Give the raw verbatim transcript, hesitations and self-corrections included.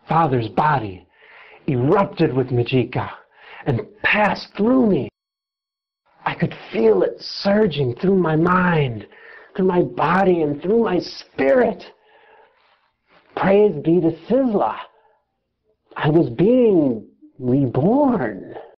father's body erupted with Majika and passed through me. I could feel it surging through my mind, through my body, and through my spirit. Praise be to Sizzla. I was being reborn.